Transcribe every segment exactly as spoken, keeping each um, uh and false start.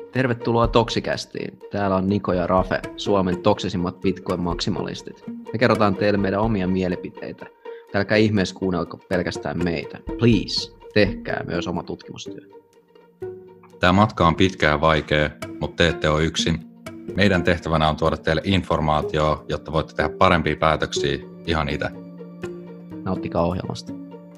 Tervetuloa Toksikästiin. Täällä on Niko ja Rafe, Suomen toksisimmat Bitcoin-maksimalistit. Me kerrotaan teille meidän omia mielipiteitä. Älkää ihmeessä kuunnelko pelkästään meitä. Please, tehkää myös oma tutkimustyö. Tämä matka on pitkä ja vaikea, mutta te ette ole yksin. Meidän tehtävänä on tuoda teille informaatiota, jotta voitte tehdä parempia päätöksiä ihan itse. Nauttikaa ohjelmasta.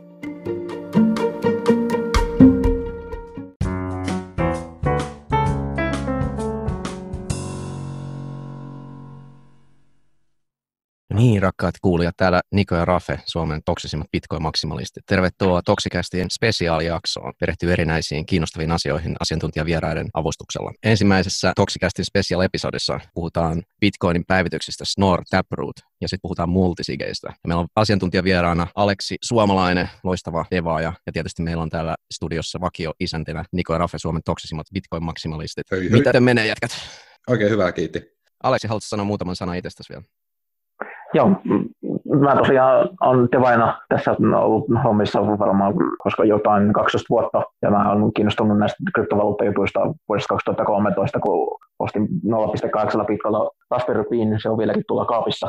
Niin, rakkaat kuulijat, täällä Niko ja Rafe, Suomen toksisimmat Bitcoin-maksimalistit. Tervetuloa Toksikästien spesiaalijaksoon. Perehtyy erinäisiin kiinnostaviin asioihin asiantuntijavieraiden avustuksella. Ensimmäisessä Toksikästin special-episodissa puhutaan Bitcoinin päivityksistä Snor, Taproot ja sitten puhutaan multisigeistä. Ja meillä on asiantuntijavieraana Aleksi Suomalainen, loistava devaaja, ja tietysti meillä on täällä studiossa vakio-isäntinä Niko ja Rafe, Suomen toksisimmat Bitcoin-maksimalistit. Hei, hei. Mitä te menee, jätkät? Oikein hyvä, kiitti. Aleksi, haluatko sanoa muutaman sanan itsestäsi vielä? Joo, mä tosiaan olen devaina tässä ollut hommissa varmaan, koska jotain kaksitoista vuotta, ja mä olen kiinnostunut näistä kryptovaluuttajutuista vuodesta kaksituhattakolmetoista, kun ostin nolla pilkku kahdeksan pitkällä Raspberry Pin, se on vieläkin tuolla kaapissa.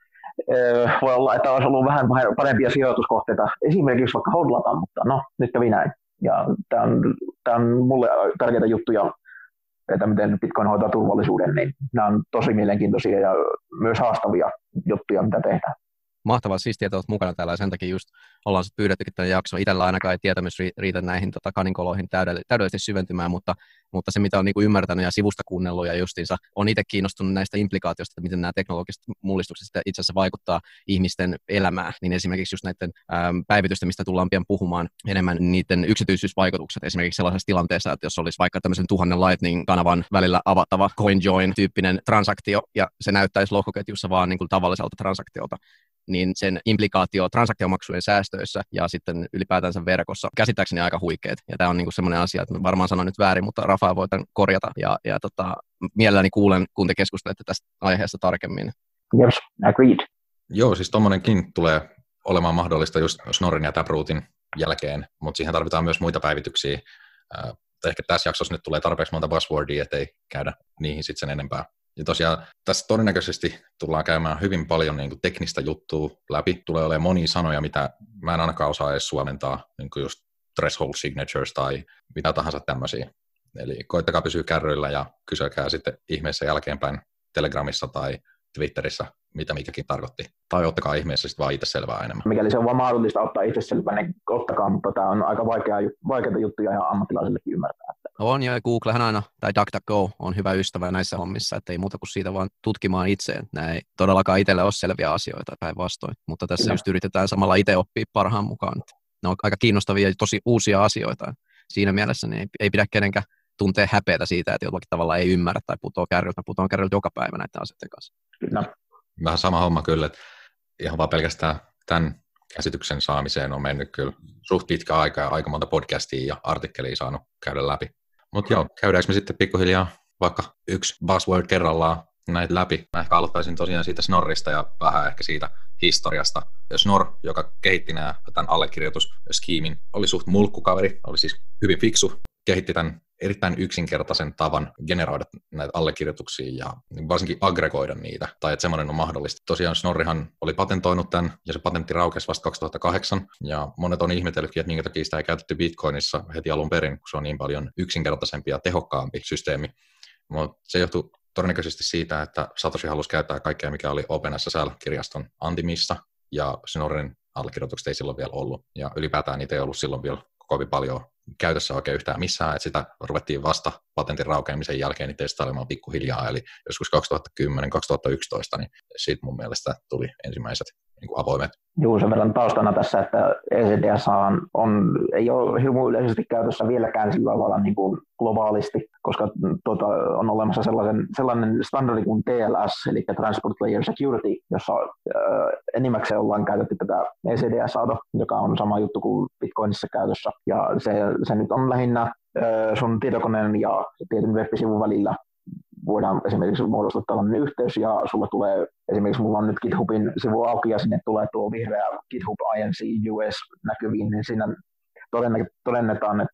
Voi olla, että olisi ollut vähän parempia sijoituskohteita, esimerkiksi vaikka hodlata, mutta no, nyt kävi näin. Ja tämä on, tämä on mulle tärkeitä juttuja, että miten Bitcoin hoitaa turvallisuuden, niin nämä on tosi mielenkiintoisia ja myös haastavia juttuja, mitä tehdään. Mahtavaa, siistiä, että olet mukana täällä ja sen takia just ollaan sut pyydettykin tämän jakson. Itsellä ainakaan ei tietämys riitä näihin tota, kaninkoloihin täydellisesti syventymään, mutta, mutta se mitä on niinku ymmärtänyt ja sivusta kuunnellut ja justiinsa on itse kiinnostunut näistä implikaatioista, että miten nämä teknologiset mullistukset itse asiassa vaikuttaa ihmisten elämään, niin esimerkiksi just näiden äm, päivitysten, mistä tullaan pian puhumaan enemmän, niiden yksityisyysvaikutukset esimerkiksi sellaisessa tilanteessa, että jos olisi vaikka tämmöisen tuhannen Lightning-kanavan välillä avattava CoinJoin-tyyppinen transaktio ja se näyttäisi lohkoketjussa vaan niin kuin tavalliselta transaktiolta, niin sen implikaatio transaktiomaksujen säästöissä ja sitten ylipäätänsä verkossa käsittääkseni aika huikeet. Ja tämä on niinku semmoinen asia, että varmaan sanon nyt väärin, mutta Rafa voi tämän korjata. Ja, ja tota, mielelläni kuulen, kun te keskustelette tästä aiheesta tarkemmin. Yes, agreed. Joo, siis tommonenkin tulee olemaan mahdollista just Snorin ja Taprootin jälkeen, mutta siihen tarvitaan myös muita päivityksiä. Äh, ehkä tässä jaksossa nyt tulee tarpeeksi monta buzzwordia, ettei käydä niihin sitten sen enempää. Ja tosiaan tässä todennäköisesti tullaan käymään hyvin paljon niin kuin teknistä juttua läpi. Tulee olemaan monia sanoja, mitä mä en ainakaan osaa edes suomentaa, niin kuin just threshold signatures tai mitä tahansa tämmöisiä. Eli koittakaa pysyä kärryillä ja kysykää sitten ihmeessä jälkeenpäin Telegramissa tai Twitterissä, mitä mikäkin tarkoitti. Tai ottakaa ihmeessä sitten vaan itse selvää enemmän. Mikäli se on vaan mahdollista ottaa itse selvää, niin ottakaa, mutta tämä on aika vaikea, vaikeita juttuja ja ammattilaisillekin ymmärtää. On ja Googlehan aina, tai DuckDuckGo on hyvä ystävä näissä hommissa, että ei muuta kuin siitä vaan tutkimaan itseen. Nämä ei todellakaan itselle ole selviä asioita päinvastoin, mutta tässä no. just yritetään samalla itse oppia parhaan mukaan. Ne on aika kiinnostavia ja tosi uusia asioita. Siinä mielessä niin ei, ei pidä kenenkään tuntea häpeätä siitä, että jollakin tavalla ei ymmärrä tai putoaa kärryltä. Mä putoan kärryltä joka päivä näiden asioiden kanssa. Kyllä. Vähän sama homma kyllä, että ihan vaan pelkästään tämän käsityksen saamiseen on mennyt kyllä suht pitkä aika ja aika monta podcastia ja artikkelia saanut käydä läpi. Mutta joo, käydäänkö me sitten pikkuhiljaa vaikka yksi buzzword kerrallaan näitä läpi. Mä ehkä aloittaisin tosiaan siitä Snorrista ja vähän ehkä siitä historiasta. Snor, joka kehitti nämä, tämän allekirjoitusskiimin, oli suht mulkkukaveri, oli siis hyvin fiksu, kehitti tämän erittäin yksinkertaisen tavan generoida näitä allekirjoituksia ja varsinkin aggregoida niitä, tai että semmoinen on mahdollista. Tosiaan Snorrihan oli patentoinut tämän, ja se patentti raukesi vasta kaksituhattakahdeksan, ja monet on ihmetellytkin, että minkä takia sitä ei käytetty Bitcoinissa heti alun perin, kun se on niin paljon yksinkertaisempi ja tehokkaampi systeemi. Mutta se johtuu todennäköisesti siitä, että Satoshi halusi käyttää kaikkea, mikä oli OpenSSL-kirjaston antimissa, ja Snorrin allekirjoitukset ei silloin vielä ollut, ja ylipäätään niitä ei ollut silloin vielä kovin paljon käytössä oikein yhtään missään, että sitä ruvettiin vasta patentin raukeamisen jälkeen niin testailemaan pikkuhiljaa, eli joskus kaksituhattakymmenen kaksituhattayksitoista, niin siitä mun mielestä tuli ensimmäiset niin kuin avoimet. Juu, sen verran taustana tässä, että E C D S on, on, ei ole hirveän yleisesti käytössä vieläkään sillä tavalla niin kuin globaalisti, koska tuota, on olemassa sellainen, sellainen standardi kuin T L S, eli Transport Layer Security, jossa äh, enimmäkseen ollaan käytetty tätä E C D S-auto, joka on sama juttu kuin Bitcoinissa käytössä, ja se, se nyt on lähinnä äh, sun tietokoneen ja tietyn web-sivun välillä voidaan esimerkiksi muodostaa tällainen yhteys, ja sulla tulee, esimerkiksi mulla on nyt GitHubin sivu auki, ja sinne tulee tuo vihreä GitHub I N C U S näkyviin, niin siinä todennetaan, että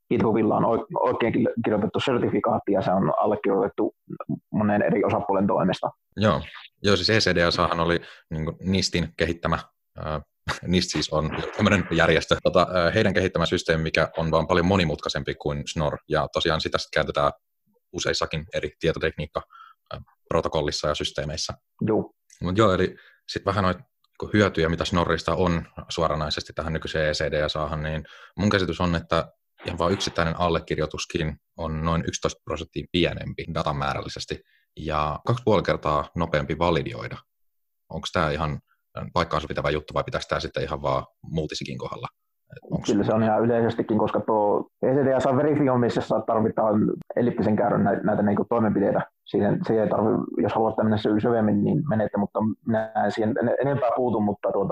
GitHubilla on oikein kirjoitettu sertifikaatti ja se on allekirjoitettu monen eri osapuolen toimesta. Joo, Joo siis E C D S:han oli niin kuin NISTin kehittämä, äh, NIST siis on tämmöinen järjestö, tota, äh, heidän kehittämä systeemi, mikä on vaan paljon monimutkaisempi kuin Schnorr, ja tosiaan sitä sitten käytetään useissakin eri tietotekniikka-protokollissa ja systeemeissä. Joo. Mut joo, eli sitten vähän noita hyötyjä, mitä Schnorrista on suoranaisesti tähän nykyiseen E C D S:han, niin mun käsitys on, että ihan vaan yksittäinen allekirjoituskin on noin yksitoista prosenttia pienempi datamäärällisesti ja kaksi puoli kertaa nopeampi validioida. Onko tämä ihan paikkaansa pitävä juttu vai pitäisi tämä sitten ihan vaan multisigin kohdalla? Onks... Kyllä se on ihan yleisestikin, koska tuo E C D S-verifioimisessa tarvitaan elliptisen käyrän näitä, näitä niin kuin toimenpiteitä. Siihen, siihen ei tarvitse, jos haluatte mennä syvemmin, niin menette, mutta minä en siihen enempää puutu, mutta tuota,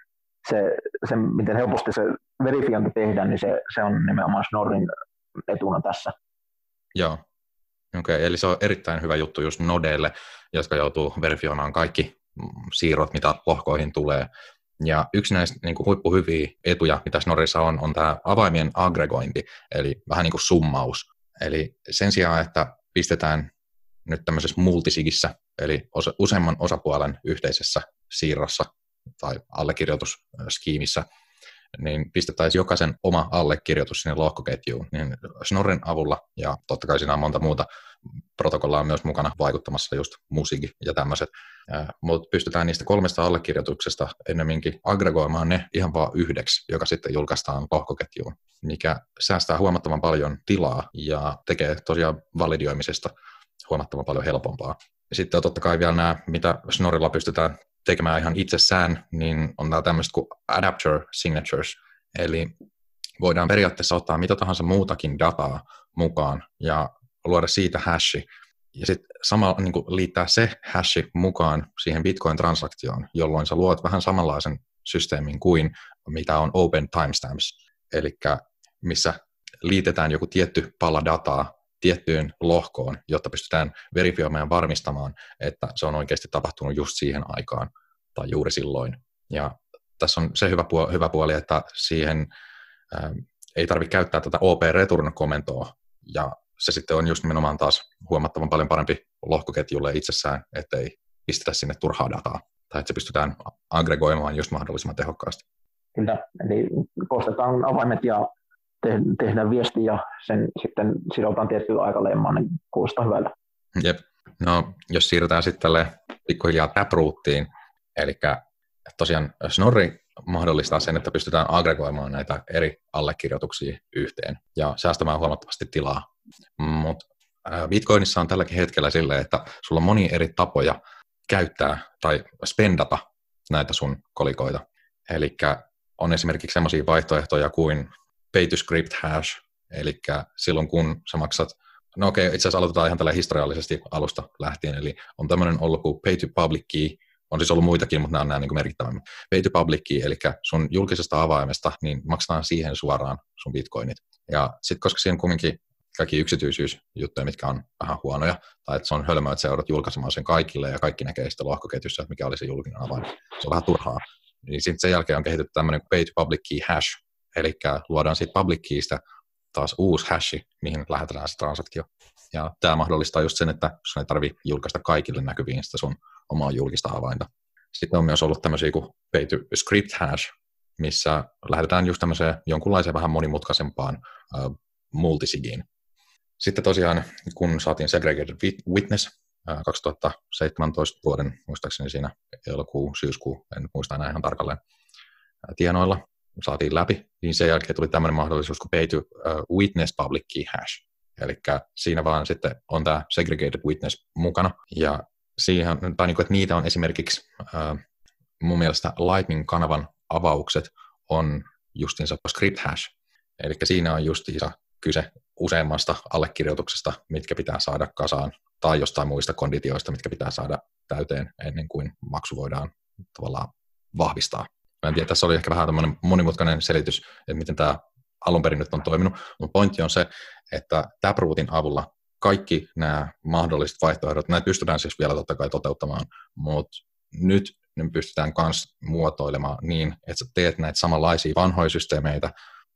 se, se, miten helposti se verifiointi tehdään, niin se, se on nimenomaan Schnorrin etuna tässä. Joo, okei, okay, eli se on erittäin hyvä juttu just nodeille, jotka joutuu verifioimaan kaikki siirrot, mitä lohkoihin tulee. Ja yksi näistä niin kuin huippuhyviä etuja, mitä Schnorrissa on, on tämä avaimien aggregointi, eli vähän niin kuin summaus. Eli sen sijaan, että pistetään nyt tämmöisessä multisigissä, eli osa, useamman osapuolen yhteisessä siirrossa tai allekirjoitusskiimissä, niin pistettäisiin jokaisen oma allekirjoitus sinne lohkoketjuun. Niin Schnorrin avulla, ja totta kai siinä on monta muuta protokollaa myös mukana vaikuttamassa, just musiikki ja tämmöiset, mutta pystytään niistä kolmesta allekirjoituksesta ennemminkin aggregoimaan ne ihan vaan yhdeksi, joka sitten julkaistaan lohkoketjuun, mikä säästää huomattavan paljon tilaa ja tekee tosiaan validioimisesta huomattavan paljon helpompaa. Ja sitten on totta kai vielä nämä, mitä Schnorrilla pystytään tekemään ihan itsessään, niin on nämä tämmöiset kuin adapter signatures, eli voidaan periaatteessa ottaa mitä tahansa muutakin dataa mukaan ja luoda siitä hashi, ja sitten samalla niin kuin liittää se hashi mukaan siihen Bitcoin-transaktioon, jolloin sä luot vähän samanlaisen systeemin kuin mitä on open timestamps, eli missä liitetään joku tietty pala dataa tiettyyn lohkoon, jotta pystytään verifioimaan ja varmistamaan, että se on oikeasti tapahtunut just siihen aikaan tai juuri silloin. Ja tässä on se hyvä puoli, hyvä puoli että siihen ää, ei tarvitse käyttää tätä O P-return-komentoa, ja se sitten on just nimenomaan taas huomattavan paljon parempi lohkoketjulle itsessään, ettei pistetä sinne turhaa dataa, tai että se pystytään aggregoimaan just mahdollisimman tehokkaasti. Kyllä, eli koostetaan avaimet ja tehdään viesti ja sen sitten sidotaan tiettyyn aikalemmaan, niin kuulostaa hyvältä. Jep. No, jos siirrytään sitten tälle pikkuhiljaa Taprootiin, eli tosiaan Schnorri mahdollistaa sen, että pystytään aggregoimaan näitä eri allekirjoituksia yhteen ja säästämään huomattavasti tilaa. Mutta Bitcoinissa on tälläkin hetkellä silleen, että sulla on monia eri tapoja käyttää tai spendata näitä sun kolikoita. Eli on esimerkiksi sellaisia vaihtoehtoja kuin pay to script hash, eli silloin kun sä maksat, no okei, itse asiassa aloitetaan ihan tällä historiallisesti alusta lähtien, eli on tämmöinen ollut kuin pay to public key, on siis ollut muitakin, mutta nämä on nämä niin kuin merkittävämmät. Pay to public key, eli sun julkisesta avaimesta, niin maksetaan siihen suoraan sun bitcoinit. Ja sitten koska siinä on kumminkin kaikki yksityisyysjuttuja, mitkä on vähän huonoja, tai että se on hölmöä, että sä joudut julkaisemaan sen kaikille, ja kaikki näkee sitä lohkoketjussa, että mikä oli se julkinen avain. Se on vähän turhaa. Niin sitten sen jälkeen on kehitetty tämmöinen pay to public key hash, eli luodaan siitä public keystä taas uusi hashi, mihin lähetetään se transaktio. Ja tämä mahdollistaa just sen, että sun ei tarvitse julkaista kaikille näkyviin sitä sun omaa julkista avainta. Sitten on myös ollut tämmöisiä kuin pay to script hash, missä lähetetään just tämmöiseen jonkunlaiseen vähän monimutkaisempaan uh, multisigiin. Sitten tosiaan, kun saatiin Segregated Witness uh, kaksituhattaseitsemäntoista vuoden, muistaakseni siinä elokuu, syyskuu, en muista enää ihan tarkalleen uh, tienoilla, saatiin läpi, niin sen jälkeen tuli tämmöinen mahdollisuus kuin pay to uh, witness public key hash. Eli siinä vaan sitten on tämä segregated witness mukana, ja siihen, tai niin kuin, että niitä on esimerkiksi uh, mun mielestä Lightning-kanavan avaukset on justiinsa script hash, eli siinä on justiinsa kyse useammasta allekirjoituksesta, mitkä pitää saada kasaan, tai jostain muista konditioista, mitkä pitää saada täyteen ennen kuin maksu voidaan tavallaan vahvistaa. Mä en tiedä, tässä oli ehkä vähän tämmöinen monimutkainen selitys, että miten tämä alun perin nyt on toiminut, mutta pointti on se, että Taprootin avulla kaikki nämä mahdolliset vaihtoehdot, näitä pystytään siis vielä totta kai toteuttamaan, mutta nyt ne pystytään myös muotoilemaan niin, että sä teet näitä samanlaisia vanhoja systeemeitä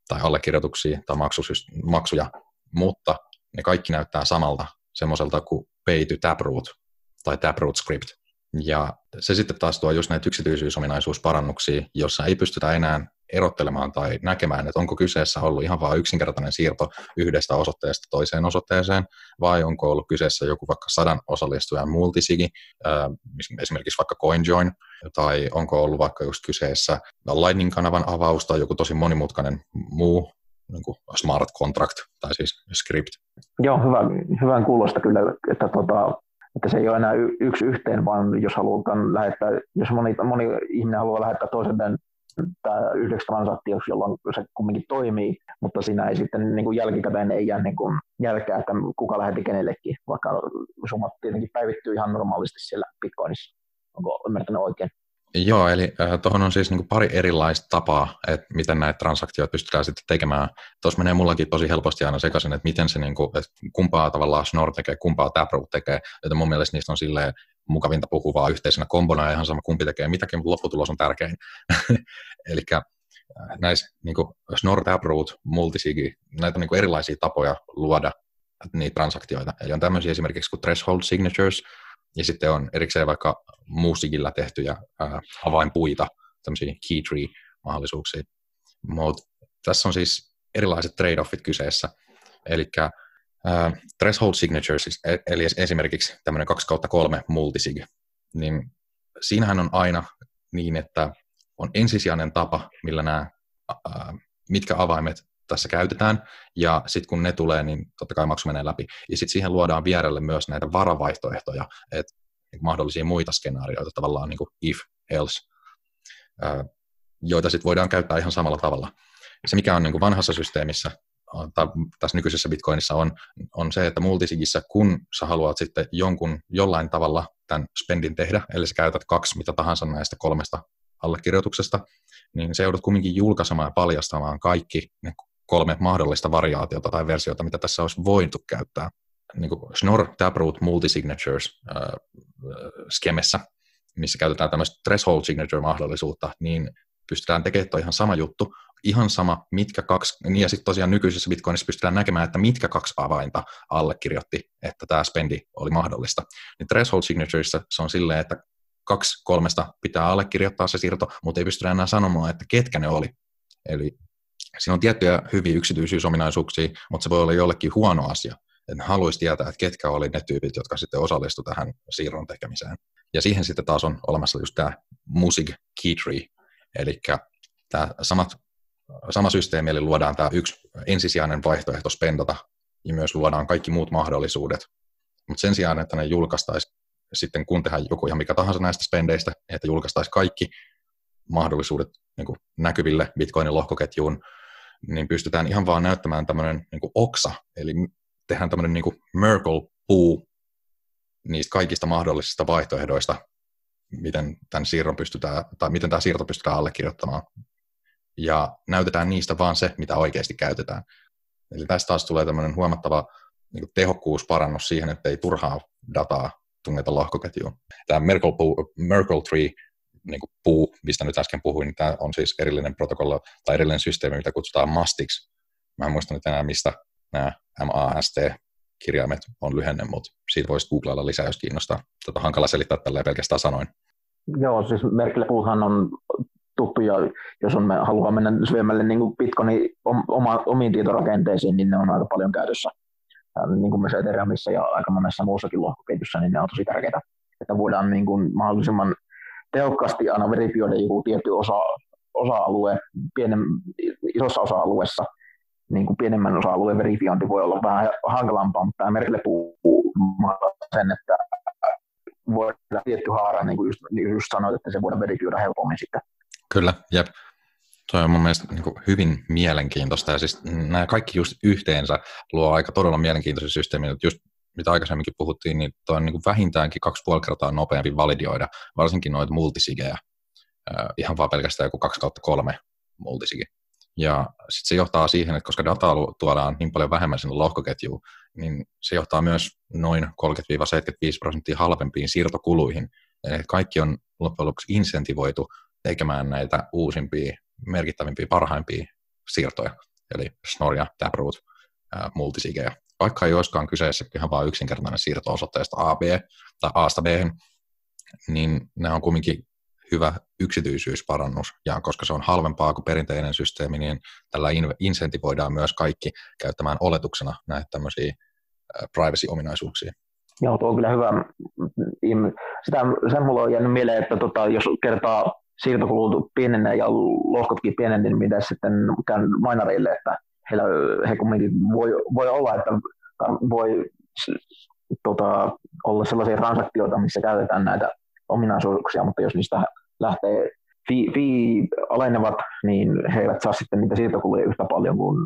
tai allekirjoituksia tai maksuja, mutta ne kaikki näyttää samalta, semmoiselta kuin pay to Taproot tai Taproot script. Ja se sitten taas tuo just näitä yksityisyysominaisuusparannuksia, jossa ei pystytä enää erottelemaan tai näkemään, että onko kyseessä ollut ihan vain yksinkertainen siirto yhdestä osoitteesta toiseen osoitteeseen, vai onko ollut kyseessä joku vaikka sadan osallistujan multisigi, esimerkiksi vaikka CoinJoin, tai onko ollut vaikka just kyseessä Lightning-kanavan avaus tai joku tosi monimutkainen muu niin kuin smart contract tai siis script. Joo, hyvä, hyvän kuulosta kyllä, että, tota, että se ei ole enää y- yksi yhteen, vaan jos halutaan lähettää, jos moni, moni ihminen haluaa lähettää toiselleen tämä yhdeksi transaktioksi, jolloin se kumminkin toimii, mutta siinä ei sitten niin kuin jälkikäteen ei jää niin kuin jälkeä, että kuka lähetti kenellekin, vaikka summat tietenkin päivittyy ihan normaalisti siellä Bitcoinissa. Onko ymmärtänyt oikein? Joo, eli äh, tuohon on siis niin kuin pari erilaista tapaa, että miten näitä transaktioita pystytään sitten tekemään. Tuossa menee mullakin tosi helposti aina sekaisin, että miten se, niin kuin, että kumpaa tavallaan Schnorr tekee, kumpaa Taproot tekee, joten mun mielestä niistä on silleen mukavinta puhua vaan yhteisenä kombona ja ihan sama kumpi tekee mitäkin, mutta lopputulos on tärkein. Eli näissä niin kuin Schnorr, Taproot, multisigi, näitä on niin kuin erilaisia tapoja luoda niitä transaktioita. Eli on tämmöisiä esimerkiksi kuin threshold signatures, ja sitten on erikseen vaikka muusigilla tehtyjä ää, avainpuita, tämmöisiä key tree-mahdollisuuksia. Mutta tässä on siis erilaiset trade-offit kyseessä. Eli ää, threshold signatures, eli esimerkiksi tämmöinen kaksi kautta kolme multisig, niin siinähän on aina niin, että on ensisijainen tapa, millä nämä, ää, mitkä avaimet tässä käytetään, ja sitten kun ne tulee, niin totta kai maksu menee läpi. Ja sitten siihen luodaan vierelle myös näitä varavaihtoehtoja, että mahdollisia muita skenaarioita, tavallaan niin kuin if, else, joita sitten voidaan käyttää ihan samalla tavalla. Se, mikä on niin kuin vanhassa systeemissä, tai tässä nykyisessä Bitcoinissa on, on se, että multisigissä, kun sä haluat sitten jonkun jollain tavalla tämän spendin tehdä, eli sä käytät kaksi mitä tahansa näistä kolmesta allekirjoituksesta, niin se joudut kumminkin julkaisemaan ja paljastamaan kaikki ne kolme mahdollista variaatiota tai versiota, mitä tässä olisi voitu käyttää. Niin kuin Schnorr, Taproot, Multisignatures äh, skemessä, missä käytetään tämmöistä threshold signature-mahdollisuutta, niin pystytään tekemään tuo ihan sama juttu, ihan sama, mitkä kaksi, ja sitten tosiaan nykyisessä Bitcoinissa pystytään näkemään, että mitkä kaksi avainta allekirjoitti, että tämä spendi oli mahdollista. Niin threshold signaturesissa se on silleen, että kaksi kolmesta pitää allekirjoittaa se siirto, mutta ei pystytä enää sanomaan, että ketkä ne oli. Eli siinä on tiettyjä hyviä yksityisyysominaisuuksia, mutta se voi olla jollekin huono asia. En haluaisi tietää, että ketkä oli ne tyypit, jotka sitten osallistuivat tähän siirron tekemiseen. Ja siihen sitten taas on olemassa just tämä Musig Key Tree, eli tämä samat, sama systeemi, eli luodaan tämä yksi ensisijainen vaihtoehto spendata, ja myös luodaan kaikki muut mahdollisuudet. Mutta sen sijaan, että ne julkaistaisiin sitten, kun tehdään joku ihan mikä tahansa näistä spendeistä, että julkaistaisiin kaikki mahdollisuudet niin kuin näkyville Bitcoinin lohkoketjuun, niin pystytään ihan vaan näyttämään tämmöinen niin kuin oksa, eli tehdään tämmöinen niin kuin Merkle-puu niistä kaikista mahdollisista vaihtoehdoista, miten tämän siirron pystytään, tai miten tämä siirto pystytään allekirjoittamaan. Ja näytetään niistä vaan se, mitä oikeasti käytetään. Eli tästä taas tulee tämmöinen huomattava niin kuin tehokkuusparannus siihen, että ei turhaa dataa tungeta lohkoketjuun. Tämä Merkle, Merkle Tree niin kuin puu, mistä nyt äsken puhuin, niin tämä on siis erillinen protokolla tai erillinen systeemi, mitä kutsutaan mastiksi. Mä en muista nyt enää, mistä nämä M A S T-kirjaimet on lyhenne, mutta siitä voisi googlailla lisää, jos kiinnostaa. Tota, hankala selittää tälleen pelkästään sanoin. Joo, siis Merkle puuhan on tuttu, ja jos on, me haluaa mennä syvemmälle niin kuin Bitcoinin oma, omiin tietorakenteisiin, niin ne on aika paljon käytössä. Niin kuin myös Ethereumissa ja aika monessa muussakin lohkoketjussa, niin ne on tosi tärkeitä, että voidaan niin kuin mahdollisimman tehokkaasti aina verifioida joku tietty osa, osa-alue, pienen, isossa osa-alueessa, niin kuin pienemmän osa-alueen verifiointi voi olla vähän hankalampaa, mutta tämä Merkle puhuu sen, että voidaan tietty haara, niin kuin just, just sanoit, että se voidaan verifioida helpommin sitten. Kyllä, jep. Tuo on mun mielestä niin kuin hyvin mielenkiintoista, ja siis nämä kaikki just yhteensä luo aika todella mielenkiintoisen systeemin, että just mitä aikaisemminkin puhuttiin, niin tuo on niin kuin vähintäänkin kaksi puoli kertaa nopeampi validioida, varsinkin noita multisigejä, ihan vaan pelkästään joku kaksi kautta kolme multisigi. Ja sitten se johtaa siihen, että koska dataa tuodaan niin paljon vähemmän sinne lohkoketjuun, niin se johtaa myös noin kolmekymmentä seitsemänkymmentäviisi prosenttia halvempiin siirtokuluihin. Eli kaikki on loppujen lopuksi insentivoitu tekemään näitä uusimpia, merkittävimpiä, parhaimpia siirtoja. eli Schnorria, Taproot, ää, multisigejä. Vaikka ei olisikaan kyseessä ihan vain yksinkertainen siirto osoitteesta A B tai A:sta B:hen, niin nämä on kuitenkin hyvä yksityisyysparannus, ja koska se on halvempaa kuin perinteinen systeemi, niin tällä insentivoidaan myös kaikki käyttämään oletuksena näitä tämmöisiä privacy-ominaisuuksia. Joo, tuo on kyllä hyvä. Sitä, sen mulla on jäänyt mieleen, että tota, jos kertaa siirtokulut pienenee ja lohkotkin pienenee, niin mitä sitten käy mainareille, että heillä, he kumminkin voi, voi olla, että voi tota, olla sellaisia transaktioita, missä käytetään näitä ominaisuuksia, mutta jos niistä lähtee fee, fee alenevat, niin he eivät saa sitten niitä siirtokuluja yhtä paljon kuin,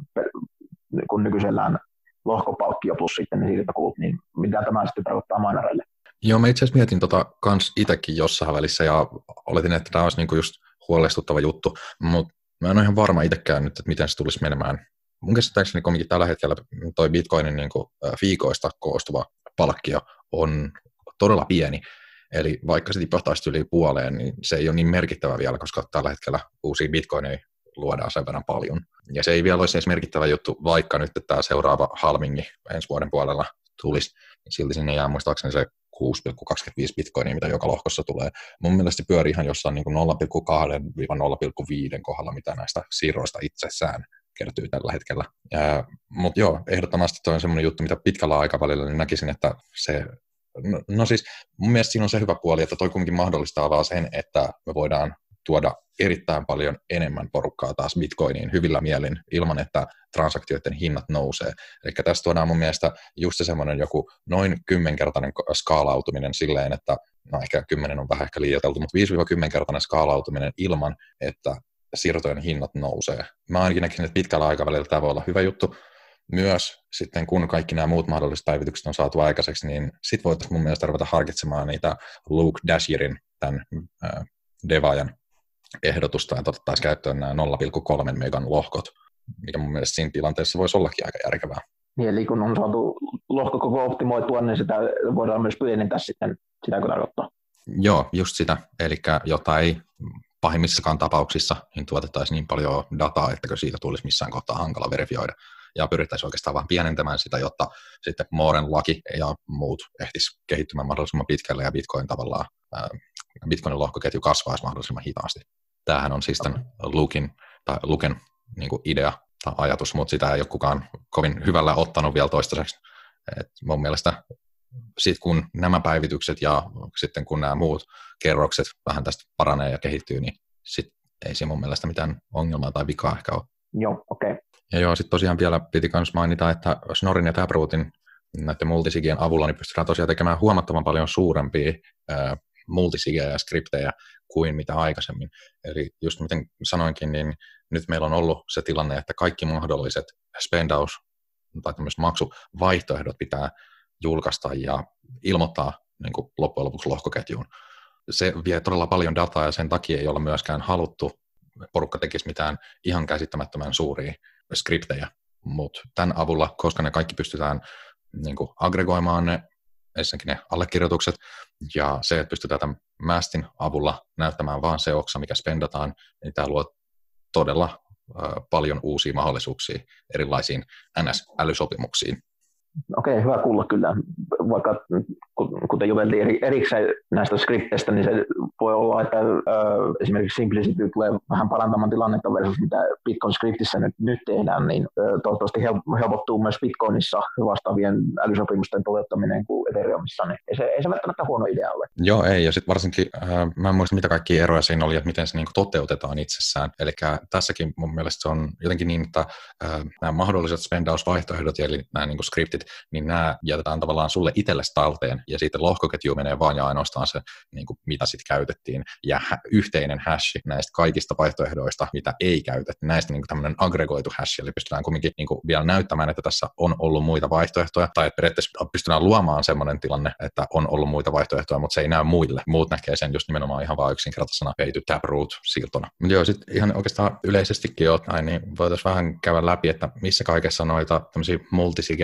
kuin nykyisellään lohkopalkkio plus sitten ne siirtokulut, niin mitä tämä sitten tarkoittaa mainareille? Joo, mä itse asiassa mietin tota kans itsekin jossain välissä ja oletin, että tämä olisi niinku just huolestuttava juttu, mutta mä en ole ihan varma itsekään nyt, että miten se tulisi menemään. Mun käsittääkseni kuitenkin tällä hetkellä toi Bitcoinin niinku fiikoista koostuva palkkio on todella pieni, eli vaikka se tipahtaisi yli puoleen, niin se ei ole niin merkittävä vielä, koska tällä hetkellä uusia Bitcoineja luodaan sen verran paljon. Ja se ei vielä olisi edes merkittävä juttu, vaikka nyt tämä seuraava halvingi ensi vuoden puolella tulisi, niin silti sinne jää muistaakseni se kuusi pilkku kaksikymmentäviisi bitcoinia, mitä joka lohkossa tulee. Mun mielestä se pyörii ihan jossain niin nolla pilkku kaksi nolla pilkku viisi kohdalla, mitä näistä siirroista itsessään kertyy tällä hetkellä. Mutta joo, ehdottomasti toi on semmoinen juttu, mitä pitkällä aikavälillä niin näkisin, että se, no, no siis mun mielestä siinä on se hyvä puoli, että toi kuitenkin mahdollistaa vaan sen, että me voidaan tuoda erittäin paljon enemmän porukkaa taas Bitcoiniin hyvillä mielin ilman, että transaktioiden hinnat nousee. Eli tässä tuodaan mun mielestä just se semmoinen joku noin kymmenkertainen skaalautuminen silleen, että no ehkä kymmenen on vähän ehkä liioiteltu, mutta viisi kymmenkertainen skaalautuminen ilman, että siirtojen hinnat nousee. Mä ainakin näkisin, että pitkällä aikavälillä tämä voi olla hyvä juttu. Myös sitten kun kaikki nämä muut mahdolliset päivitykset on saatu aikaiseksi, niin sit voitaisiin mun mielestä ruveta harkitsemaan niitä Luke Dashierin, tämän äh, devaajan ehdotusta, että otettaisiin käyttöön nämä nolla pilkku kolme megan lohkot, mikä mun mielestä siinä tilanteessa voisi ollakin aika järkevää. Niin, eli kun on saatu lohko koko optimoitua, niin sitä voidaan myös pienentää sitten, sitä kun tarkoittaa. Joo, just sitä. Eli jotta ei pahimmissakaan tapauksissa niin tuotettaisiin niin paljon dataa, että siitä tulisi missään kohtaa hankala verifioida. Ja pyrittäisiin oikeastaan vaan pienentämään sitä, jotta sitten Mooren laki ja muut ehtis kehittymään mahdollisimman pitkälle ja Bitcoin tavallaan, ää, Bitcoinin lohkoketju kasvaisi mahdollisimman hitaasti. Tämähän on siis tämän Luken, tai Luken niin kuin idea tai ajatus, mutta sitä ei ole kukaan kovin hyvällä ottanut vielä toistaiseksi. Et mun mielestä sit kun nämä päivitykset ja sitten kun nämä muut kerrokset vähän tästä paranee ja kehittyy, niin sit ei se mun mielestä mitään ongelmaa tai vikaa ehkä ole. Joo, okei. Okay. Ja joo, sitten tosiaan vielä piti myös mainita, että Schnorrin ja Taprootin näiden multisigien avulla niin pystytään tosiaan tekemään huomattavan paljon suurempia ää, multisigejä ja skriptejä kuin mitä aikaisemmin. Eli just miten sanoinkin, niin nyt meillä on ollut se tilanne, että kaikki mahdolliset spendaus- tai tämmöiset maksuvaihtoehdot pitää julkaista ja ilmoittaa niin kuin loppujen lopuksi lohkoketjuun. Se vie todella paljon dataa ja sen takia ei olla myöskään haluttu, porukka tekisi mitään ihan käsittämättömän suuria skriptejä, mutta tämän avulla, koska ne kaikki pystytään niin kuin aggregoimaan ne, ensinnäkin ne allekirjoitukset, ja se, että pystytään tämän Mastin avulla näyttämään vaan se oksa, mikä spendataan, niin tämä luo todella äh, paljon uusia mahdollisuuksia erilaisiin N S-älysopimuksiin. Okei, hyvä kuulla kyllä. Vaikka kuten juteltiin erikseen näistä skripteistä, niin se voi olla, että ö, esimerkiksi Simplicity tulee vähän parantamaan tilannetta versus mitä Bitcoin-skriptissä nyt, nyt tehdään, niin ö, toivottavasti helpottuu myös Bitcoinissa vastaavien älysopimusten toteuttaminen kuin Ethereumissa, niin ei se, ei se välttämättä huono idea ole. Joo, ei, ja sitten varsinkin, äh, mä en muista mitä kaikkia eroja siinä oli, että miten se niinku toteutetaan itsessään, eli tässäkin mun mielestä se on jotenkin niin, että äh, nämä mahdolliset spendausvaihtoehdot, eli nämä niinku skriptit, niin nämä jätetään tavallaan sulle itsellesi talteen, ja sitten lohkoketju menee vaan ja ainoastaan se, niin kuin, mitä sitten käytettiin, ja hä- yhteinen hashi näistä kaikista vaihtoehdoista, mitä ei käytetty, näistä niin kuin tämmöinen aggregoitu hashi, eli pystytään kuitenkin niin kuin vielä näyttämään, että tässä on ollut muita vaihtoehtoja, tai että periaatteessa pystytään luomaan semmoinen tilanne, että on ollut muita vaihtoehtoja, mutta se ei näy muille. Muut näkee sen just nimenomaan ihan vaan yksinkertaisena pay to Taproot-siirtona. Mutta joo, sitten ihan oikeastaan yleisestikin ottaen, niin voitaisiin vähän käydä läpi, että missä kaikessa noita tämmöisiä multisigejä sitten käytetään.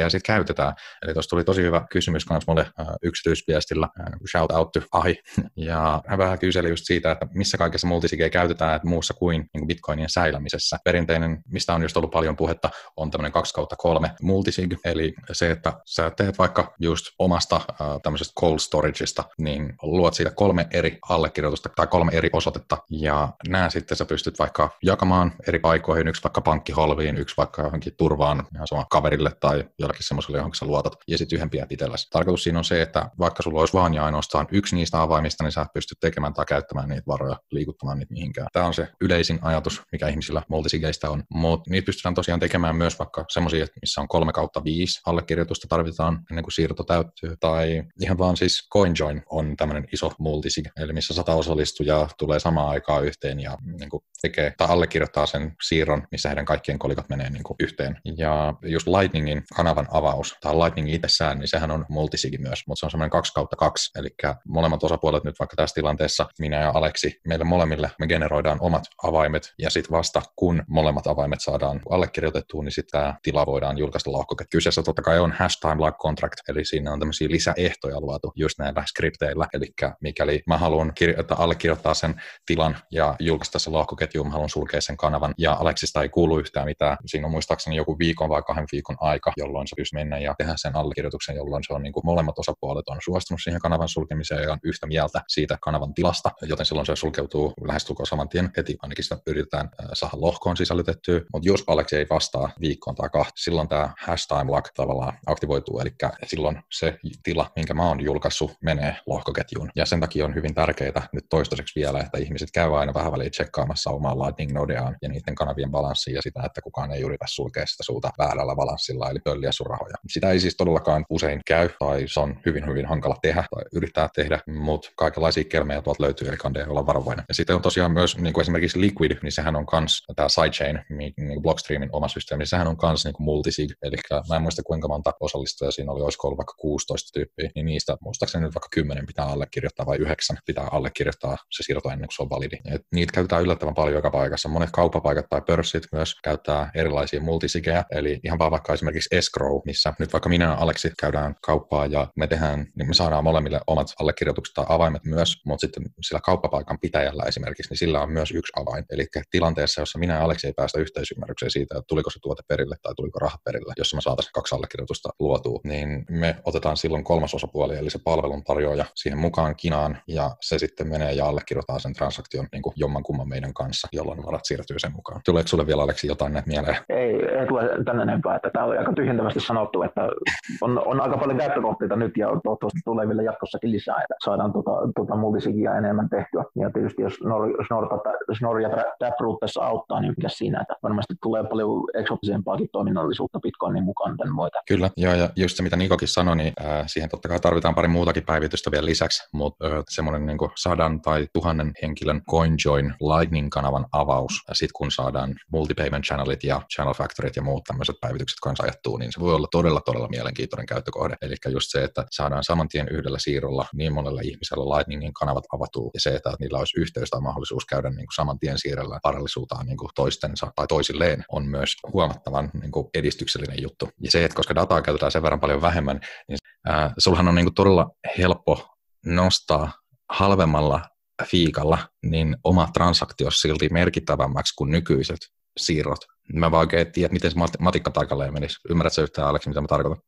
käytetään. Eli tuossa tuli tosi hyvä kysymys myös mulle äh, yksityisviestillä, äh, shout out to Ahi, ja hän vähän kyseli just siitä, että missä kaikessa multisigeä käytetään että muussa kuin, niin kuin bitcoinien säilämisessä. Perinteinen, mistä on just ollut paljon puhetta, on tämmöinen kaksi kautta kolme multisig, eli se, että sä teet vaikka just omasta äh, tämmöisestä cold storageista, niin luot siitä kolme eri allekirjoitusta tai kolme eri osoitetta, ja nämä sitten sä pystyt vaikka jakamaan eri paikoihin, yksi vaikka pankkiholviin, yksi vaikka johonkin turvaan ihan sama kaverille tai jollekin semmoiselle, johonkin sä luotat, ja sitten yhden pidät itselläsi. Tarkoitus siinä on se, että vaikka sulla olisi vaan ja ainoastaan yksi niistä avaimista, niin sä pystyt tekemään tai käyttämään niitä varoja, liikuttamaan niitä mihinkään. Tämä on se yleisin ajatus, mikä ihmisillä multisigeistä on, mutta niitä pystytään tosiaan tekemään myös vaikka semmoisia, missä on kolme kautta viisi allekirjoitusta tarvitaan ennen kuin siirto täyttyy, tai ihan vaan siis CoinJoin on tämmöinen iso multisig, eli missä sata osallistujaa tulee samaan aikaan yhteen ja niin kuin tekee tai allekirjoittaa sen siirron, missä heidän kaikkien kolikat menee niin kuin yhteen. Ja just Lightningin kanavan avaus, tai Lightning itsessään, niin sehän on multisigi myös, mutta se on semmoinen kaksi kautta kaksi, eli molemmat osapuolet nyt vaikka tässä tilanteessa, minä ja Aleksi, meille molemmille me generoidaan omat avaimet, ja sitten vasta kun molemmat avaimet saadaan allekirjoitettua, niin sitten tämä tila voidaan julkaista lohkoket. Kyseessä totta kai on hash time lock contract, eli siinä on tämmöisiä lisäehtoja luotu just näillä skripteillä, eli mikäli mä haluan kirjoittaa, allekirjoittaa sen tilan ja julkaista se lohkoketju, mä haluan sulkea sen kanavan, ja Aleksista ei kuulu yhtään mitään. Siinä on muistaakseni joku viikon vai kahden viikon aika, jolloin se pystyy mennä ja tehdä sen allekirjoituksen, jolloin se on niin kuin molemmat osapuolet on suostunut siihen kanavan sulkemiseen ja on yhtä mieltä siitä kanavan tilasta, joten silloin se sulkeutuu lähestulkoon saman tien heti, ainakin sitä yritetään saada lohkoon sisällytettyä, mutta jos Aleksi ei vastaa viikkoon tai kahta, silloin tämä hash time lock tavallaan aktivoituu, eli silloin se tila, minkä mä oon julkaissut, menee lohkoketjuun, ja sen takia on hyvin tärkeää nyt toistaiseksi vielä, että ihmiset käy aina vähän väliin tsekkaamassa omaa Lightning-nodeaan ja niiden kanavien balanssia ja sitä, että kukaan ei yritä sulkea sitä suuta väärällä balanssilla, eli pölliä sun rahoja. Sitä ei siis todellakaan usein käy, tai se on hyvin, hyvin hankala tehdä tai yrittää tehdä, mutta kaikenlaisia kelmejä tuolta löytyy, eli kannattaa olla varovainen. Ja sitten on tosiaan myös niin kuin esimerkiksi Liquid, niin sehän on kans, tämä sidechain, niin kuin Blockstreamin oma systeemi, niin sehän on kans niin kuin multisig, eli mä en muista kuinka monta osallistujaa siinä oli, olisiko ollut vaikka kuusitoista tyyppiä, niin niistä muistaakseni nyt vaikka kymmenen pitää allekirjoittaa vai yhdeksän pitää allekirjoittaa se siirto ennen kuin se on validi. Et niitä käytetään yllättävän paljon joka paikassa. Monet kauppapaikat tai pörssit myös käyttää erilaisia multisigejä, eli ihan vaan vaikka esimerkiksi escrow, missä nyt vaikka minä ja Aleksi käydään kauppaa ja me tehdään, niin me saadaan molemmille omat allekirjoitukset tai avaimet myös, mutta sitten sillä kauppapaikan pitäjällä esimerkiksi, niin sillä on myös yksi avain. Eli tilanteessa, jossa minä ja Aleksi ei päästä yhteisymmärrykseen siitä, että tuliko se tuote perille tai tuliko rahat perille, jossa me saataisiin kaksi allekirjoitusta luotua, niin me otetaan silloin kolmas osapuoli, eli se palveluntarjoaja siihen mukaan kinaan, ja se sitten menee ja allekirjoittaa sen transaktion niin kuin jomman kumman meidän kanssa, jolloin varat siirtyy sen mukaan. Tuleeko sulle vielä, Aleksi, jotain näitä mieleen? Ei, ei tule tänne enempää, että tämä oli aika tyhjentävästi sanottu, että on, on aika paljon käyttökohteita nyt ja toivottavasti tulee vielä jatkossakin lisää, että saadaan tuota, tuota multisigia enemmän tehtyä. Ja tietysti jos Snor ja Taproot tässä auttaa, niin mikä siinä, että varmasti tulee paljon eksoottisempaakin toiminnallisuutta Bitcoinin mukaan tämän myötä. Kyllä, joo, ja just se mitä Nikokin sanoi, niin äh, siihen totta kai tarvitaan pari muutakin päivitystä vielä lisäksi, mutta äh, semmoinen niin kuin sadan tai tuhannen henkilön CoinJoin Lightning-kanavan avaus, ja sitten kun saadaan multipayment channelit ja channel factorit ja muut tämmöiset päivitykset kanssa ajattuu, niin se voi olla todella, todella mielenkiintoinen käyttökohde. Eli just se, että saadaan saman tien yhdellä siirrolla niin monella ihmisellä Lightningin kanavat avatuu, ja se, että niillä olisi yhteys tai mahdollisuus käydä niin kuin saman tien siirrellä varallisuutaan niin kuin toistensa tai toisilleen, on myös huomattavan niin kuin edistyksellinen juttu. Ja se, että koska dataa käytetään sen verran paljon vähemmän, niin äh, sulhan on niin kuin todella helppo nostaa halvemmalla fiikalla niin oma transaktio silti merkittävämmäksi kuin nykyiset siirrot. Mä vaan oikein tiedä, miten se matikka tarkalleen menisi. Ymmärrätkö yhtään, Aleksi, mitä mä tarkoitan?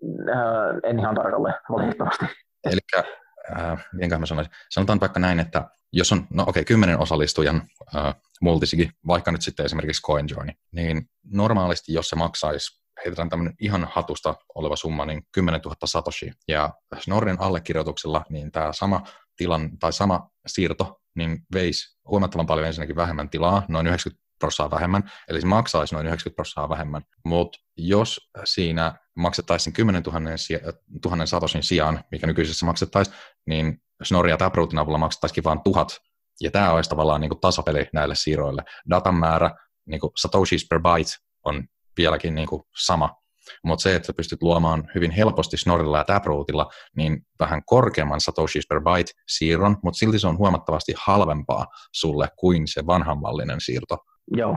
Äh, en ihan tarkalleen, valitettavasti. Elikkä, äh, mitenköhän mä sanoisin, sanotaan vaikka näin, että jos on, no okei, okay, kymmenen osallistujan äh, multisigi, vaikka nyt sitten esimerkiksi CoinJoin, niin normaalisti, jos se maksaisi, heitetään tämmöinen ihan hatusta oleva summa, niin kymmenen tuhatta satoshi. Ja Snorrin allekirjoituksella, niin tämä sama tilan, tai sama siirto, niin veisi huomattavan paljon ensinnäkin vähemmän tilaa, noin yhdeksänkymmentä prosenttia vähemmän, eli se maksaisi noin yhdeksänkymmentä prosenttia vähemmän. Mutta jos siinä maksettaisiin kymmenen tuhatta satoshin sijaan, mikä nykyisessä maksettaisiin, niin Snorri ja Taprootin avulla maksettaisiin vain tuhat. Ja tämä olisi tavallaan niin kuin tasapeli näille siirroille. Datan määrä, niin kuin satoshis per byte, on vieläkin niin kuin sama. Mutta se, että sä pystyt luomaan hyvin helposti Snorrilla ja Taprootilla, niin vähän korkeamman satoshis per byte siirron, mutta silti se on huomattavasti halvempaa sulle kuin se vanhanmallinen siirto. Joo,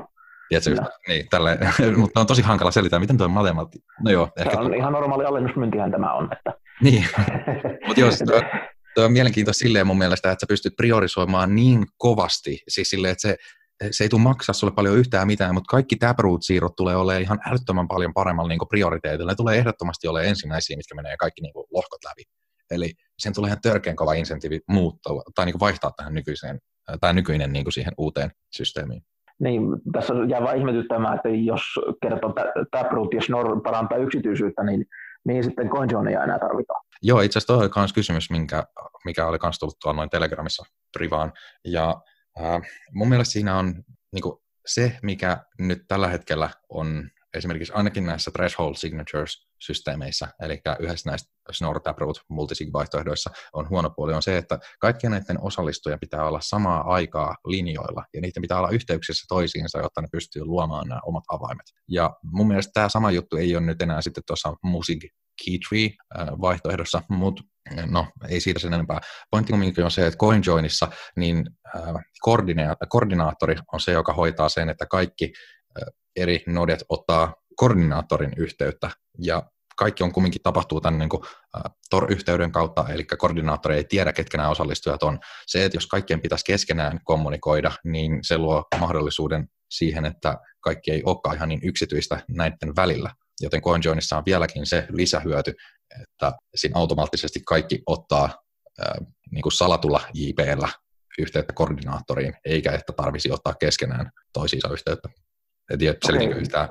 Tiedätkö, just, niin, tälleen, mutta on tosi hankala selittää, miten tuo matematiikka. No joo, se ehkä on ihan normaali alennusmyyntihän tämä on. Että. Niin, mutta joo, tuo, tuo on mielenkiintoista silleen mun mielestä, että sä pystyt priorisoimaan niin kovasti, siis silleen, että se, se ei tule maksaa sulle paljon yhtään mitään, mutta kaikki Taproot-siirrot tulee olemaan ihan älyttömän paljon paremmalla niin prioriteetilla. Ne tulee ehdottomasti olemaan ensimmäisiä, mitkä menee kaikki niin kuin lohkot läpi. Eli sen tulee ihan törkeän kova insentiivi muuttaa tai niin kuin vaihtaa tähän nykyiseen, tai nykyinen niin kuin siihen uuteen systeemiin. Niin, tässä jää vain ihmetyttämään, että jos kertoo Taproot ja Schnorr parantaa yksityisyyttä, niin mihin sitten CoinJoinia enää tarvitaan? Joo, itse asiassa tuo oli myös kysymys, minkä, mikä oli myös tullut tuolla noin Telegramissa privaan. Ja äh, mun mielestä siinä on niin kuin se, mikä nyt tällä hetkellä on esimerkiksi ainakin näissä threshold signatures-systeemeissä, eli yhdessä näistä Schnorr, Taproot, multisig-vaihtoehdoissa on huono puoli on se, että kaikkien näiden osallistujien pitää olla samaa aikaa linjoilla, ja niiden pitää olla yhteyksissä toisiinsa, jotta ne pystyy luomaan nämä omat avaimet. Ja mun mielestä tämä sama juttu ei ole nyt enää sitten tuossa Musig Keytree-vaihtoehdossa, mutta no, ei siitä sen enempää. Pointti kumminkin on se, että CoinJoinissa niin äh, koordinaattori on se, joka hoitaa sen, että kaikki äh, eri nodet ottaa koordinaattorin yhteyttä, ja kaikki on kumminkin tapahtuu tämän niin kuin, äh, Tor-yhteyden kautta, eli koordinaattori ei tiedä, ketkä nämä osallistujat on. Se, että jos kaikkien pitäisi keskenään kommunikoida, niin se luo mahdollisuuden siihen, että kaikki ei olekaan ihan niin yksityistä näiden välillä. Joten CoinJoinissa on vieläkin se lisähyöty, että siinä automaattisesti kaikki ottaa äh, niin kuin salatulla J P:llä yhteyttä koordinaattoriin, eikä että tarvitsisi ottaa keskenään toisiinsa yhteyttä. En tiedä, selitikö yhtään.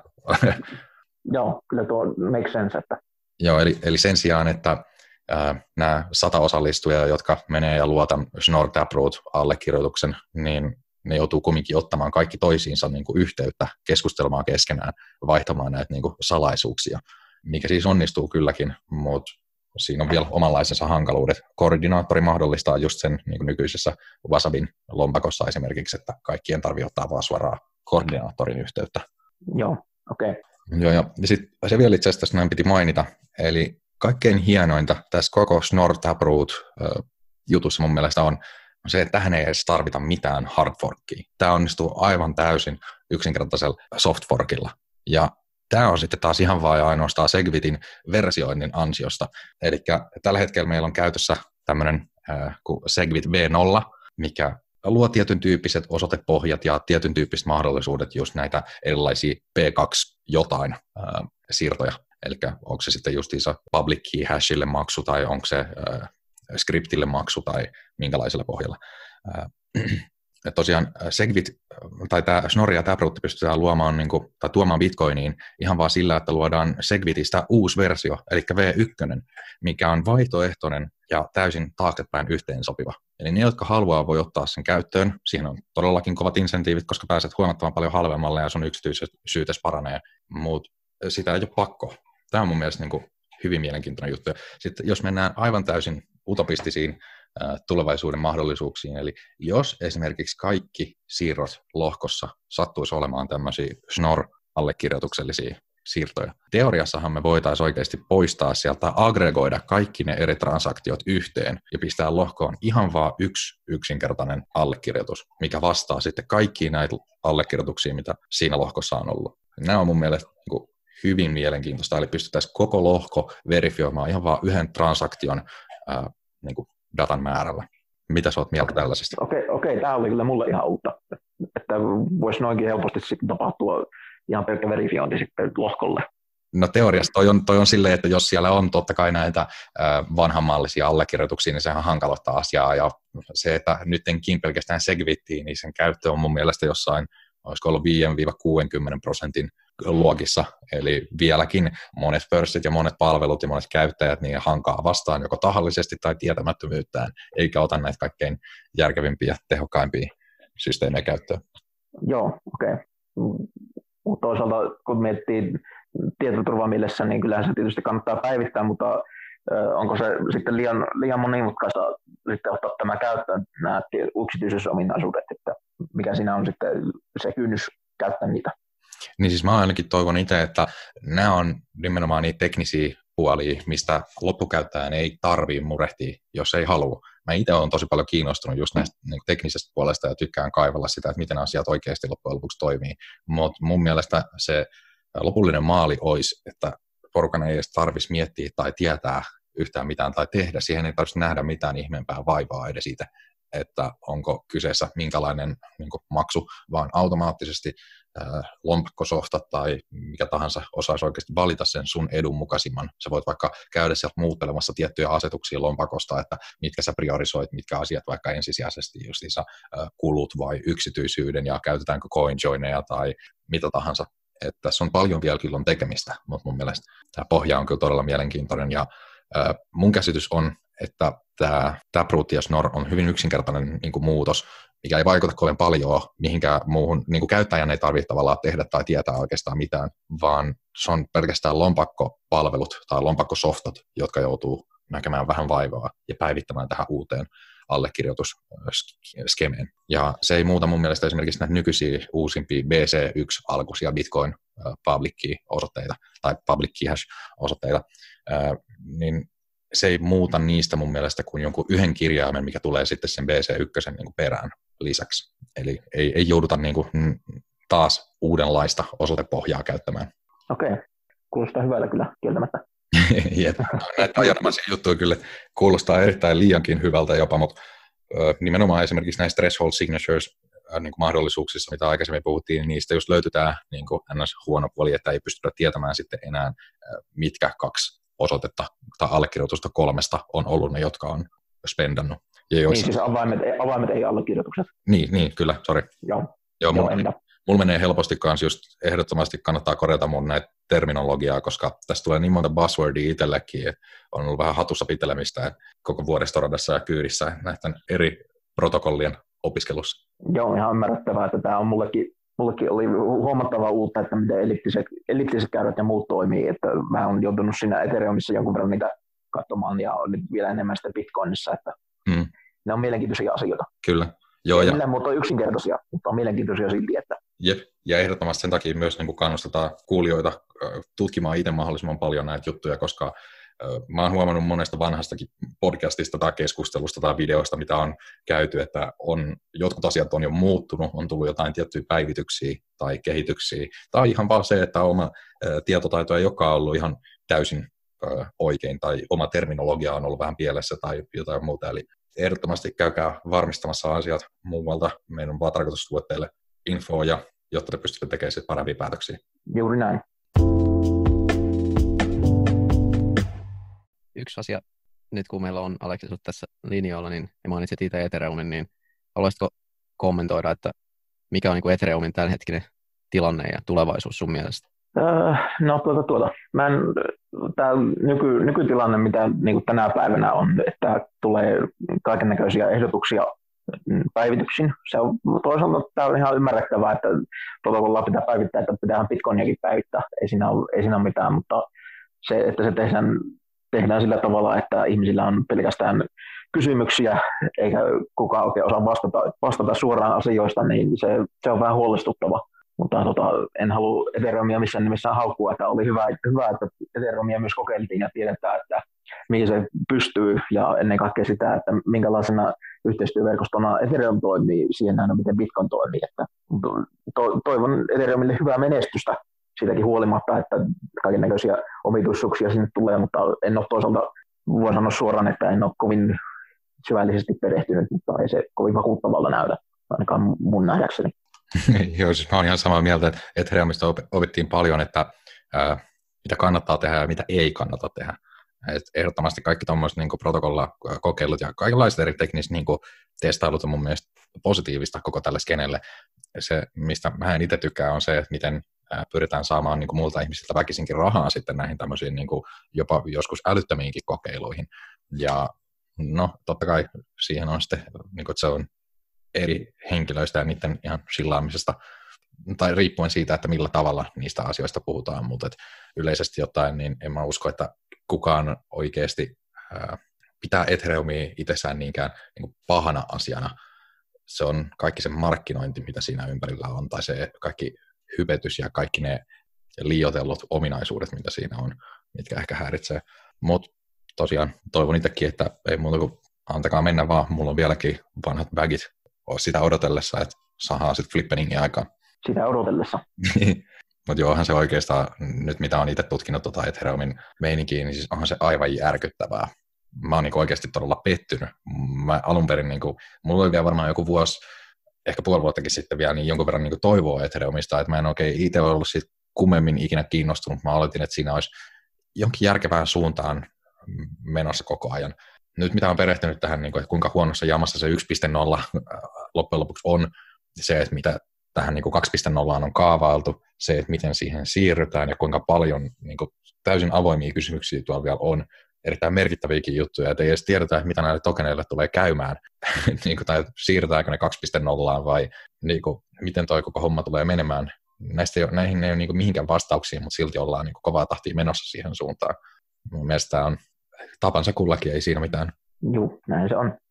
Joo, kyllä tuo make sense. Että. Joo, eli, eli sen sijaan, että ää, nämä sata osallistujaa, jotka menee ja luo tämän Schnorr Taproot-allekirjoituksen, niin ne joutuu kumminkin ottamaan kaikki toisiinsa niin kuin yhteyttä, keskustelemaan keskenään, vaihtamaan näitä niin kuin salaisuuksia, mikä siis onnistuu kylläkin, mutta siinä on vielä omanlaisensa hankaluudet. Koordinaattori mahdollistaa just sen niin kuin nykyisessä Wasabin lompakossa esimerkiksi, että kaikkien tarvitsee ottaa vaan suoraan koordinaattorin yhteyttä. Joo, okei. Okay. Joo, ja sitten se vielä itse asiassa näin piti mainita, eli kaikkein hienointa tässä koko Schnorr Taproot-jutussa mun mielestä on se, että tähän ei edes tarvita mitään hardforkia. Tämä onnistuu aivan täysin yksinkertaisella softforkilla, ja tämä on sitten taas ihan vain ainoastaan Segwitin versioinnin ansiosta. Eli tällä hetkellä meillä on käytössä tämmöinen äh, kuin Segwit V nolla, mikä luo tietyn tyyppiset osoitepohjat ja tietyn tyyppiset mahdollisuudet just näitä erilaisia P kaksi jotain äh, siirtoja. Eli onko se sitten justiinsa public key hashille maksu tai onko se äh, skriptille maksu tai minkälaisella pohjalla. Äh, tosiaan Segwit tai tämä Schnorr ja Taproot pystytään luomaan niin kuin, tai tuomaan Bitcoiniin ihan vaan sillä, että luodaan Segwitistä uusi versio, eli V yksi, mikä on vaihtoehtoinen ja täysin taaksepäin yhteensopiva. Eli ne, jotka haluaa, voi ottaa sen käyttöön. Siihen on todellakin kovat insentiivit, koska pääset huomattavan paljon halvemmalle ja sun yksityisyytes paranee, mutta sitä ei ole pakko. Tämä on mun mielestä niin kuin hyvin mielenkiintoinen juttu. Sitten jos mennään aivan täysin utopistisiin tulevaisuuden mahdollisuuksiin. Eli jos esimerkiksi kaikki siirrot lohkossa sattuisi olemaan tämmöisiä Schnorr-allekirjoituksellisia siirtoja. Teoriassahan me voitaisiin oikeasti poistaa sieltä, aggregoida kaikki ne eri transaktiot yhteen ja pistää lohkoon ihan vaan yksi yksinkertainen allekirjoitus, mikä vastaa sitten kaikkiin näitä allekirjoituksia, mitä siinä lohkossa on ollut. Nämä on mun mielestä niin kuin hyvin mielenkiintoista, eli pystyttäisiin koko lohko verifioimaan ihan vaan yhden transaktion ää, niin kuin datan määrällä. Mitä sä oot mieltä tällaisesta? Okei, okay, okay, tämä oli kyllä mulle ihan uutta, että voisi noinkin helposti sitten tapahtua ihan pelkkä verifiointi sitten lohkolle. No teoriassa toi on, toi on silleen, että jos siellä on totta kai näitä äh, vanhanmallisia allekirjoituksia, niin sehän hankaloittaa asiaa, ja se, että nytkin pelkästään Segwittiin, niin sen käyttö on mun mielestä jossain, olisiko ollut viisi kuusikymmentä prosentin luokissa, eli vieläkin monet pörssit ja monet palvelut ja monet käyttäjät niin hankaa vastaan joko tahallisesti tai tietämättömyyttään, eikä ota näitä kaikkein järkevimpiä, tehokkaimpia systeemejä käyttöön. Joo, okei. Okay. Mutta toisaalta kun miettii tietoturvaa mielessä, niin kyllähän se tietysti kannattaa päivittää, mutta onko se sitten liian, liian monimutkaista sitten ottaa tämä käyttöön, nämä yksityisyysominaisuudet, että mikä siinä on sitten se kynnys käyttää niitä? Niin siis mä ainakin toivon itse, että nämä on nimenomaan niitä teknisiä puolia, mistä loppukäyttäjän ei tarvitse murehtia, jos ei halua. mä itse olen tosi paljon kiinnostunut just näistä niin kuin teknisestä puolesta ja tykkään kaivella sitä, että miten asiat oikeasti loppujen lopuksi toimii. Mutta mun mielestä se lopullinen maali olisi, että porukan ei edes tarvitsisi miettiä tai tietää yhtään mitään tai tehdä. Siihen ei tarvitsisi nähdä mitään ihmeempää vaivaa edes siitä, että onko kyseessä minkälainen niin kuin maksu, vaan automaattisesti äh, lompakkosofta tai mikä tahansa osaisi oikeasti valita sen sun edun mukaisimman. Sä voit vaikka käydä sieltä muuttelemassa tiettyjä asetuksia lompakosta, että mitkä sä priorisoit, mitkä asiat vaikka ensisijaisesti justiinsa äh, kulut vai yksityisyyden ja käytetäänkö CoinJoineja tai mitä tahansa. Että tässä on paljon vielä kyllä on tekemistä, mutta mun mielestä tämä pohja on kyllä todella mielenkiintoinen ja äh, mun käsitys on, että tämä Taproot ja Schnorr on hyvin yksinkertainen niin kuin muutos, mikä ei vaikuta kovin paljon mihinkään muuhun. Niin kuin käyttäjän ei tarvitse tavallaan tehdä tai tietää oikeastaan mitään, vaan se on pelkästään lompakkopalvelut tai lompakkosoftat, jotka joutuu näkemään vähän vaivaa ja päivittämään tähän uuteen allekirjoitusskemeen. Ja se ei muuta mun mielestä esimerkiksi näitä nykyisiä uusimpia B C yksi-alkuisia Bitcoin public key-osoitteita tai public key hash-osoitteita, niin se ei muuta niistä mun mielestä kuin jonkun yhden kirjaimen, mikä tulee sitten sen B C yksi niin kuin perään lisäksi. Eli ei, ei jouduta niin kuin taas uudenlaista osoitepohjaa käyttämään. Okei, okay. Kuulostaa hyvältä kyllä kieltämättä. Jep. Näitä ajanomaisia juttuja kyllä kuulostaa erittäin liiankin hyvältä jopa, mutta nimenomaan esimerkiksi näissä threshold signatures niin kuin mahdollisuuksissa, mitä aikaisemmin puhuttiin, niin niistä just löytyy tämä niin kuin ns. Huono puoli, että ei pystytä tietämään sitten enää, mitkä kaksi osoitetta tai allekirjoitusta kolmesta on ollut ne, jotka on spendannut. Ja joissa... Niin, siis avaimet, avaimet ei allekirjoitukset. Niin, niin kyllä, sori. Joo, Joo, Joo mulla, mulla menee helposti kanssa just ehdottomasti kannattaa korjata mun näitä terminologiaa, koska tästä tulee niin monta buzzwordia itsellekin, että on ollut vähän hatussa pitelemistä koko vuoristoradassa ja kyydissä näiden eri protokollien opiskelussa. Joo, ihan ymmärrettävää, että tämä on mullekin, mullekin oli huomattavaa uutta, että miten elliptiset, elliptiset käyrät ja muut toimii, että mä oon joutunut siinä Ethereumissa jonkun verran niitä katsomaan ja nyt vielä enemmän sitten Bitcoinissa, että mm. ne on mielenkiintoisia asioita. Kyllä. Joo, ja millään muuta on yksinkertaisia, mutta on mielenkiintoisia silti, että... Jep, ja ehdottomasti sen takia myös niin kuin kannustetaan kuulijoita tutkimaan itse mahdollisimman paljon näitä juttuja, koska mä oon huomannut monesta vanhastakin podcastista tai keskustelusta tai videoista, mitä on käyty, että on, jotkut asiat on jo muuttunut, on tullut jotain tiettyjä päivityksiä tai kehityksiä, tai ihan vaan se, että oma tietotaito ei olekaan ollut ihan täysin oikein, tai oma terminologia on ollut vähän pielessä tai jotain muuta, eli ehdottomasti käykää varmistamassa asiat muualta. Meidän on vaan tarkoitus tuoda teille infoa, ja jotta te pystytte tekemään sitten parempia päätöksiä. Juuri näin. Yksi asia, nyt kun meillä on Aleksi sut tässä linjoilla, niin ja mainitsit itse Ethereumin, niin haluaisitko kommentoida, että mikä on niin kuin Ethereumin tämänhetkinen tilanne ja tulevaisuus sun mielestä? Öö, no tuota tuota. Mä en, tää nyky, nykytilanne, mitä niin kuin tänä päivänä on, että tulee kaikennäköisiä ehdotuksia päivityksin. Se on toisaalta tää on ihan ymmärrettävää, että protokollaa pitää päivittää, että pitää Bitcoiniakin päivittää. Ei siinä ole, ei siinä ole mitään, mutta se, että se tehdään tehdään sillä tavalla, että ihmisillä on pelkästään kysymyksiä, eikä kukaan oikein osaa vastata, vastata suoraan asioista, niin se, se on vähän huolestuttava. Mutta tota, en halua Ethereumia missään nimessä haukkua, että oli hyvä, hyvä, että Ethereumia myös kokeiltiin ja tiedetään, että mihin se pystyy ja ennen kaikkea sitä, että minkälaisena yhteistyöverkostona Ethereum toimii, siihen nähdään, miten Bitcoin toimii. Että to, toivon Ethereumille hyvää menestystä siitäkin huolimatta, että kaikennäköisiä omituisuuksia sinne tulee, mutta en ole toisaalta, voi sanoa suoraan, että en ole kovin syvällisesti perehtynyt, mutta ei se kovin vakuuttavalta näytä, ainakaan mun nähdäkseni. Joo, siis mä olen ihan samaa mieltä, että Ethereumista opittiin paljon, että ää, mitä kannattaa tehdä ja mitä ei kannata tehdä. Et ehdottomasti kaikki tuommoiset niin protokollakokeilut ja kaikenlaiset eri tekniset niin testailut on mun mielestä positiivista koko tälle skenelle. Se, mistä mä en itse tykkää, on se, että miten pyritään saamaan niin kuin muilta ihmisiltä väkisinkin rahaa sitten näihin tämmöisiin niin kuin jopa joskus älyttömiinkin kokeiluihin. Ja no totta kai siihen on sitten, niin kuin, että se on eri henkilöistä ja niiden ihan sillaamisesta, tai riippuen siitä, että millä tavalla niistä asioista puhutaan, mutta yleisesti jotain, niin en mä usko, että kukaan oikeasti ää, pitää Ethereumia itsessään niinkään niin kuin pahana asiana. Se on kaikki se markkinointi, mitä siinä ympärillä on, tai se kaikki hypetys ja kaikki ne liioitellut ominaisuudet, mitä siinä on, mitkä ehkä häiritsee. Mutta tosiaan toivon itsekin, että ei muuta kuin antakaa mennä vaan, mulla on vieläkin vanhat bagit sitä odotellessa, että saadaan sitten flippeningin aikaan. Sitä odotellessa. Mutta joo, onhan se oikeastaan, nyt mitä on itse tutkinut tota Ethereumin meininkiin, niin siis onhan se aivan järkyttävää. Mä oon niinku oikeasti todella pettynyt. Mä alun perin, niinku, mulla oli vielä varmaan joku vuosi, ehkä puoli vuottakin sitten vielä, niin jonkun verran niinku toivoa Ethereumista, että mä en oikein itse ollut siitä kummemmin ikinä kiinnostunut. Mä aloitin, että siinä olisi jonkin järkevään suuntaan menossa koko ajan. Nyt mitä on perehtynyt tähän, niin kuin, että kuinka huonossa jamassa se yksi piste nolla loppujen lopuksi on, se, että mitä tähän niin kuin kaksi piste nolla on kaavailtu, se, että miten siihen siirrytään ja kuinka paljon niin kuin, täysin avoimia kysymyksiä tuolla vielä on, erittäin merkittäviäkin juttuja, että ei edes tiedetä, mitä näille tokeneille tulee käymään, niin kuin, tai siirrytäänkö ne kaksi piste nolla vai niin kuin, miten toi koko homma tulee menemään. Näistä ei ole, näihin ei ole niin kuin, mihinkään vastauksia, mutta silti ollaan niin kuin, kovaa tahtia menossa siihen suuntaan. Mun mielestä tämä on tapansa kullakin, ei siinä mitään. Joo, näin se on.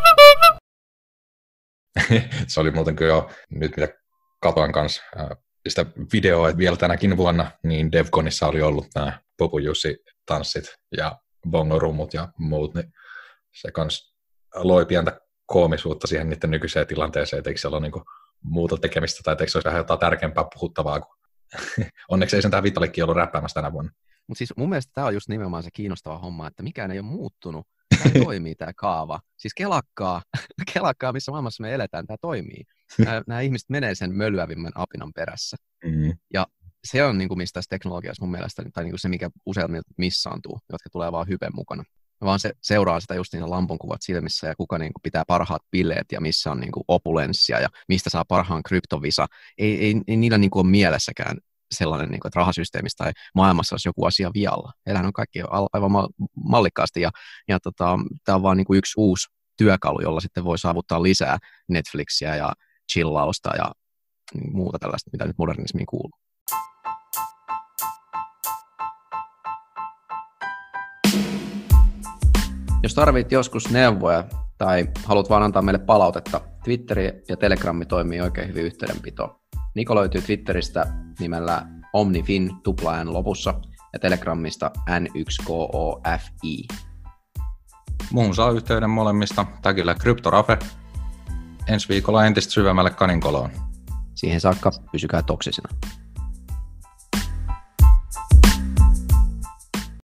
Se oli muuten kyllä jo, nyt mitä katoin kanssa äh, sitä videoa, että vielä tänäkin vuonna, niin DevConissa oli ollut nämä Popu Jussi-tanssit ja bongorummut ja muut, niin se kans loi pientä koomisuutta siihen niiden nykyiseen tilanteeseen, että eikö siellä ole niinku muuta tekemistä, tai eikö se olisi vähän jotain tärkeämpää puhuttavaa, kun onneksi ei sen tämä Vitalikki ollut räppäämässä tänä vuonna. Mutta siis mun mielestä tämä on just nimenomaan se kiinnostava homma, että mikään ei ole muuttunut. Tämä toimii tämä kaava. Siis kelakkaa, kelakkaa, missä maailmassa me eletään, tämä toimii. Nämä, nämä ihmiset menee sen mölyävimmän apinan perässä. Mm. Ja se on niin kuin mistä tässä teknologiassa mun mielestä, tai niin kuin se, mikä useimmilta missaantuu, jotka tulee vaan hypen mukana. Vaan se seuraa sitä just niitä lampunkuvat silmissä ja kuka niin kuin pitää parhaat bileet ja missä on niin kuin opulenssia ja mistä saa parhaan kryptovisa. Ei, ei, ei niillä niin kuin ole mielessäkään sellainen, niin kuin, että rahasysteemissä tai maailmassa olisi joku asia vialla. Heillähän on kaikki aivan mallikkaasti ja, ja tota, tämä on vaan niin kuin yksi uusi työkalu, jolla sitten voi saavuttaa lisää Netflixiä ja chillausta ja muuta tällaista, mitä nyt modernismiin kuuluu. Jos tarvit joskus neuvoja tai haluat vaan antaa meille palautetta, Twitteri ja Telegrammi toimii oikein hyvin yhteydenpito. Niko löytyy Twitteristä nimellä OmniFin tupla N lopussa ja Telegramista N yksi K O F I. Muun saa yhteyden molemmista tagillä CryptoRafe. Ensi viikolla entistä syvemmälle kaninkoloon. Siihen saakka pysykää toksisina.